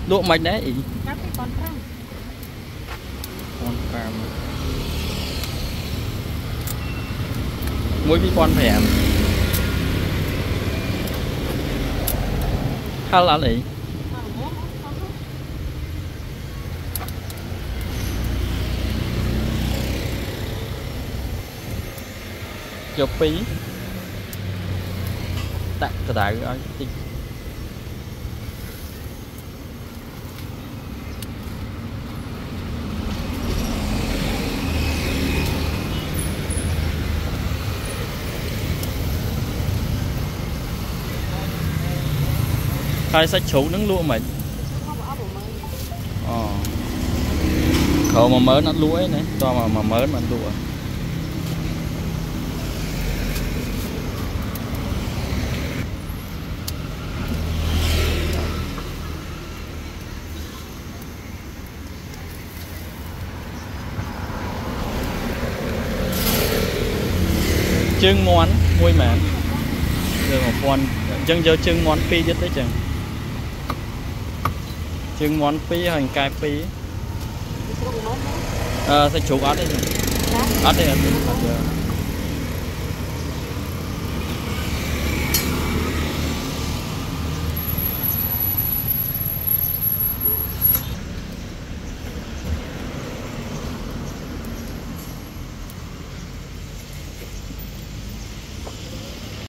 lụa mạch đấy Cắt cái con trăng. con cam mỗi bị con thèm hay là gì chụp phí đặt cái đại ở hai sách chủ nướng lụa mình khẩu mà mới nó lúa ấy này to mà mới mà lụa chương món mùi mẹ rồi một con chân giờ chương món phi nhất đấy chừng chương món phi hình cài phi sẽ chủ ớt đấy ớt đây